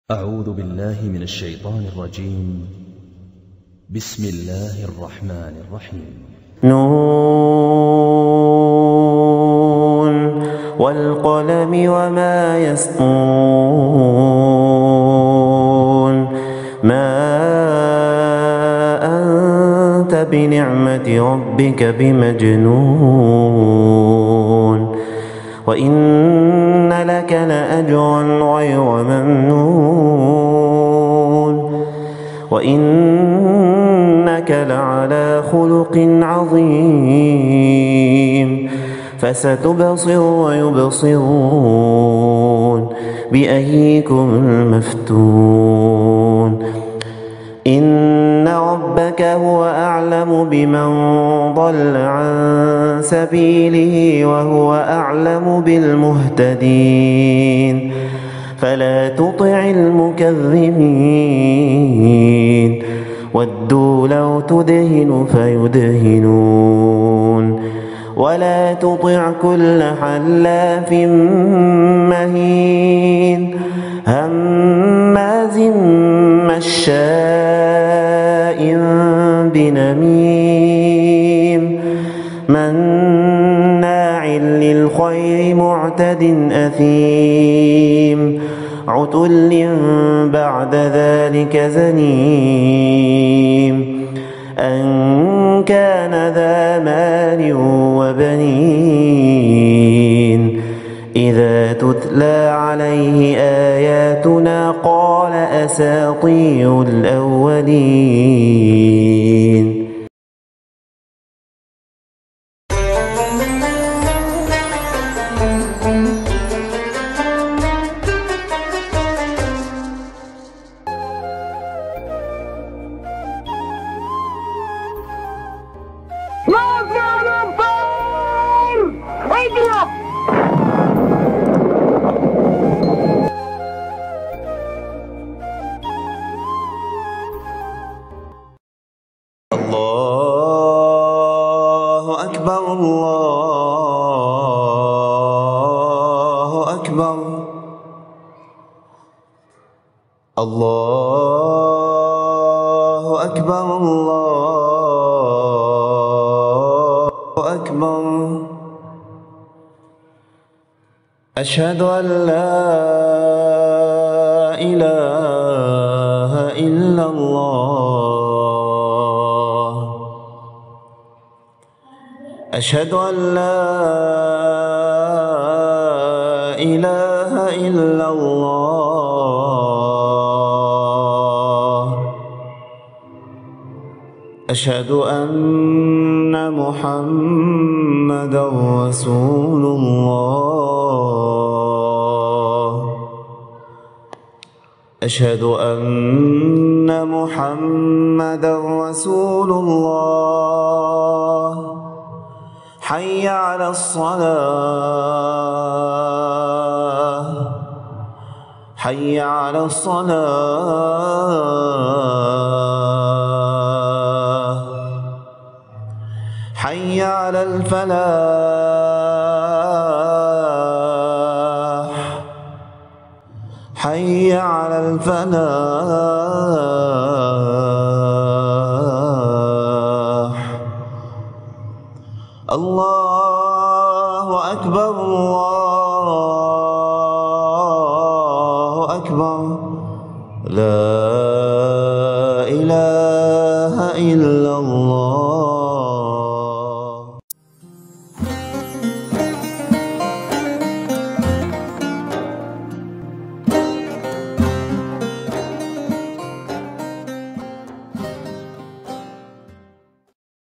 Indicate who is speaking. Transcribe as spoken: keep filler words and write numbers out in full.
Speaker 1: أعوذ بالله من الشيطان الرجيم. بسم الله الرحمن الرحيم.
Speaker 2: نون والقلم وما يسطرون ما أنت بنعمة ربك بمجنون وإن لك لأجرا غير ممنون وإنك لعلى خلق عظيم فستبصر ويبصرون بأيكم المفتون إن ربك هو أعلم بمن ضل عن سبيله وهو أعلم بالمهتدين فلا تطع المكذبين ودوا لو تدهن فيدهنون ولا تطع كل حلاف مهين هماز مشاء بنميم مناع للخير معتد أثيم عتل بعد ذلك زنيم أن كان ذا مال وبنين إذا تتلى عليه آياتنا قال أساطير الأولين. الله أكبر الله أكبر الله أكبر الله أكبر أشهد أن لا إله إلا الله أشهد أن لا إله إلا الله أشهد أن محمدًا رسول الله أشهد أن محمدًا رسول الله حي على الصلاة حي على الصلاة حي على الفلاح حي على الفلاح الله أكبر الله أكبر لا إله